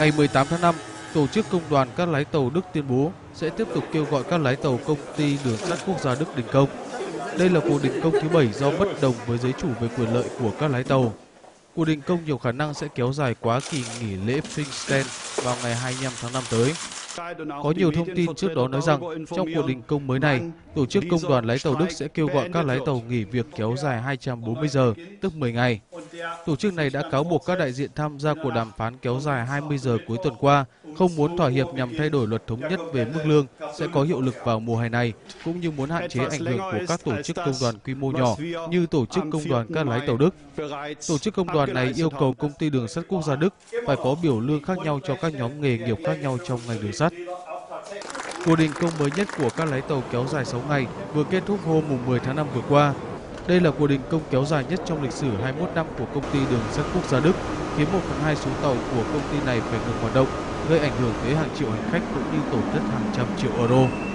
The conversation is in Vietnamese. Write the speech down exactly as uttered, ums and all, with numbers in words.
Ngày mười tám tháng năm, Tổ chức Công đoàn các lái tàu Đức tuyên bố sẽ tiếp tục kêu gọi các lái tàu Công ty Đường sắt Quốc gia Đức đình công. Đây là cuộc đình công thứ bảy do bất đồng với giới chủ về quyền lợi của các lái tàu. Cuộc đình công nhiều khả năng sẽ kéo dài quá kỳ nghỉ lễ Pfingsten vào ngày hai mươi lăm tháng năm tới. Có nhiều thông tin trước đó nói rằng trong cuộc đình công mới này, Tổ chức Công đoàn lái tàu Đức sẽ kêu gọi các lái tàu nghỉ việc kéo dài hai trăm bốn mươi giờ, tức mười ngày. Tổ chức này đã cáo buộc các đại diện tham gia cuộc đàm phán kéo dài hai mươi giờ cuối tuần qua không muốn thỏa hiệp nhằm thay đổi luật thống nhất về mức lương sẽ có hiệu lực vào mùa hè này, cũng như muốn hạn chế ảnh hưởng của các tổ chức công đoàn quy mô nhỏ như Tổ chức Công đoàn các lái tàu Đức. Tổ chức công đoàn này yêu cầu Công ty Đường sắt Quốc gia Đức phải có biểu lương khác nhau cho các nhóm nghề nghiệp khác nhau trong ngành đường sắt. Cuộc đình công mới nhất của các lái tàu kéo dài sáu ngày vừa kết thúc hôm mười tháng năm vừa qua. Đây là cuộc đình công kéo dài nhất trong lịch sử hai mươi mốt năm của Công ty Đường sắt Quốc gia Đức, khiến một phần hai số tàu của công ty này phải ngừng hoạt động, gây ảnh hưởng tới hàng triệu hành khách cũng như tổn thất hàng trăm triệu euro.